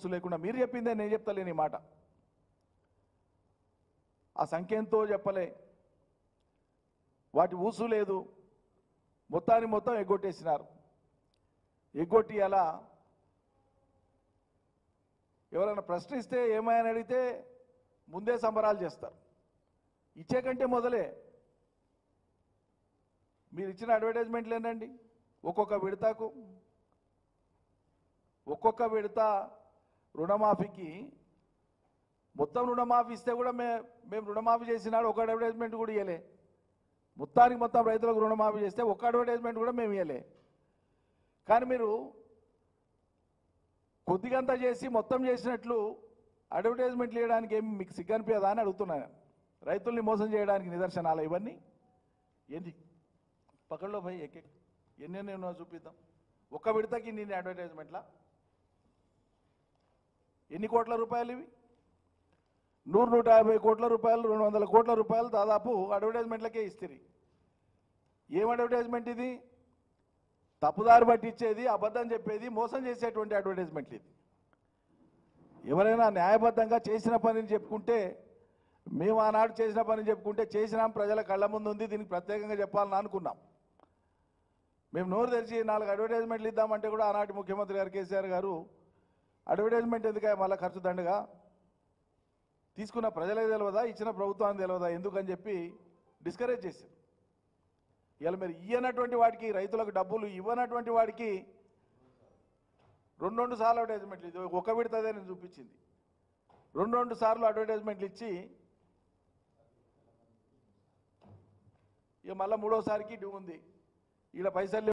ఊసు లేకుండా మీరు చెప్పిందే నేను చెప్తలేను ఈ మాట. ఆ సంఖ్యంతో చెప్పలే, వాటి ఊసు లేదు, మొత్తాన్ని మొత్తం ఎగ్గొట్టేసినారు. ఎగ్గొట్టి అలా ఎవరైనా ప్రశ్నిస్తే ఏమైనా అడిగితే ముందే సంబరాలు చేస్తారు. ఇచ్చే కంటే మొదలే మీరు ఇచ్చిన అడ్వర్టైజ్మెంట్లు ఏంటండి? ఒక్కొక్క విడత రుణమాఫీకి మొత్తం రుణమాఫీ ఇస్తే కూడా మేము రుణమాఫీ చేసినాడు ఒక అడ్వర్టైజ్మెంట్ కూడా ఇవ్వలే. మొత్తానికి మొత్తం రైతులకు రుణమాఫీ చేస్తే ఒక్క అడ్వర్టైజ్మెంట్ కూడా మేము ఇవ్వలే. కానీ మీరు కొద్దిగంతా చేసి మొత్తం చేసినట్లు అడ్వర్టైజ్మెంట్లు ఇవ్వడానికి ఏమి మీకు సిగ్గనిపించదా అని అడుగుతున్నాను. రైతుల్ని మోసం చేయడానికి నిదర్శనాలు ఇవన్నీ. ఏంది పక్కల్లో భయ్ ఎన్ని చూపిద్దాం. ఒక్క విడతకి నేను అడ్వర్టైజ్మెంట్లా ఎన్ని కోట్ల రూపాయలు ఇవి? 100-150 కోట్ల రూపాయలు, 200 కోట్ల రూపాయలు దాదాపు అడ్వర్టైజ్మెంట్లకే ఇస్తుంది. ఏం అడ్వర్టైజ్మెంట్ ఇది? తప్పుదారి పట్టించేది, అబద్ధం చెప్పేది, మోసం చేసేటువంటి అడ్వర్టైజ్మెంట్లు ఇది. ఎవరైనా న్యాయబద్ధంగా చేసిన పనిని చెప్పుకుంటే, మేము ఆనాడు చేసిన పని చెప్పుకుంటే చేసినాం, ప్రజల కళ్ళ ముందు ఉంది, దీనికి ప్రత్యేకంగా చెప్పాలని అనుకున్నాం. మేము నోరు తెరిచి 4 అడ్వర్టైజ్మెంట్లు ఇద్దామంటే కూడా ఆనాటి ముఖ్యమంత్రి గారు కేసీఆర్ గారు అడ్వర్టైజ్మెంట్ ఎందుక మళ్ళీ ఖర్చు దండగా, తీసుకున్న ప్రజలే తెలియదా, ఇచ్చిన ప్రభుత్వానికి తెలియదా ఎందుకని చెప్పి డిస్కరేజ్ చేశారు. ఇలా మీరు ఇవ్వనటువంటి వాడికి, రైతులకు డబ్బులు ఇవ్వనటువంటి వాడికి 2 సార్లు అడ్వర్టైజ్మెంట్లు, ఇది ఒక విడతదే నేను చూపించింది, 2 సార్లు అడ్వర్టైజ్మెంట్లు ఇచ్చి ఇక మళ్ళీ 3వసారికి డ్యూ ఉంది, ఈడ పైసలు